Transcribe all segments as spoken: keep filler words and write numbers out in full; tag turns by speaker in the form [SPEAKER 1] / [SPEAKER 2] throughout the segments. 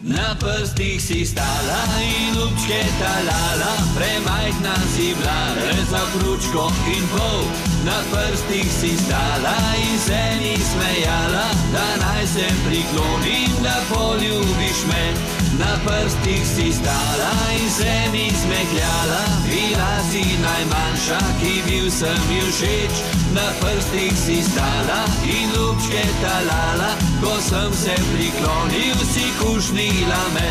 [SPEAKER 1] Na prstih si stala in lupčke talala, premajhna si bila, za pručko in pol. Na prstih si stala in se ni smejala, da naj se priklonim, da poljubiš me. Na prstih si stala in se mi smehljala, bila si najmanjša, ki bil sem ji všeč. Na prstih si stala in lupčke talala, ko sem se priklonil, si kušnila me.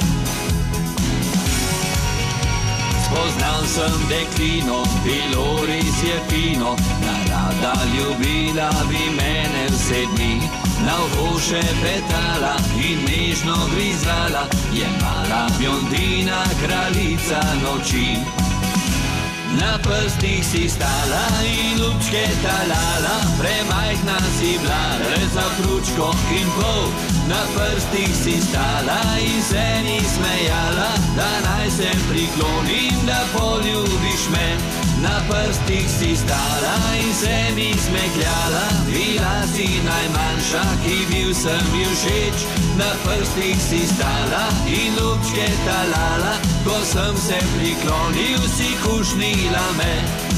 [SPEAKER 1] Spoznal sem deklino, bilo res je fino, narada ljubila bi mene vse dni. Na uho še petala in nežno grizala, je mala blondina, kraljica noči. Na prstih si stala in lupčke talala, premajhna si bila, za pručko in pol. Na prstih si stala in se ni smejala, da naj se priklonim, da poljubiš me. Na prstih si stala in se mi smehljala, bila si najmanjša, ki bil sem ji všeč. Na prstih si stala in lupčke talala, ko sem se priklonil, si kušnila me.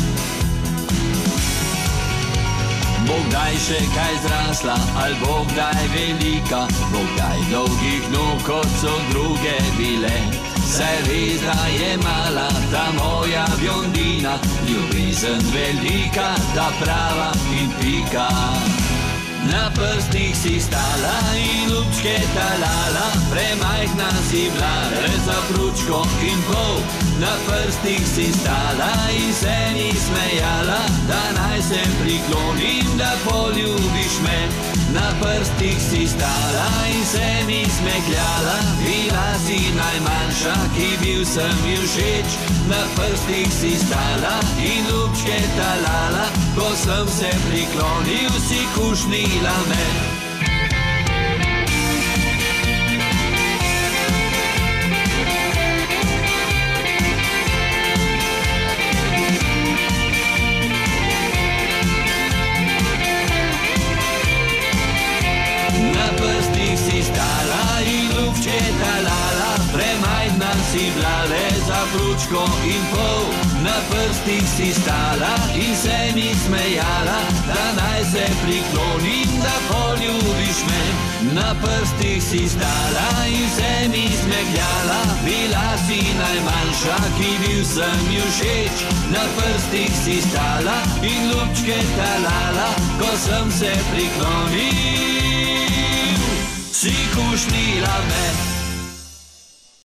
[SPEAKER 1] Bo kdaj še kaj zrasla, ali bo kdaj velika, bo kdaj dolgih nog, kot so druge bile. Saj res, da je mala ta moja blondina, ljubezen velika, ta prava in pika. Na prstih si stala in lupčke talala, premajhna si bila, za pručko in pol. Na prstih si stala in se ni smejala, da naj se priklonim, da poljubiš me. Na prstih si stala in se mi smehljala, bila si najmanjša, ki bil sem ji všeč. Na prstih si stala in lupčke talala, ko sem se priklonil, si kušnila me. Premajhna si bila, le za pručko in pol. Na prstih si stala in se mi smejala, da naj se priklonim, da poljubiš me. Na prstih si stala in se mi smehljala, bila si najmanjša, ki bil sem ji všeč. Na prstih si stala in lupčke talala, ko sem se priklonil, si kušnila me.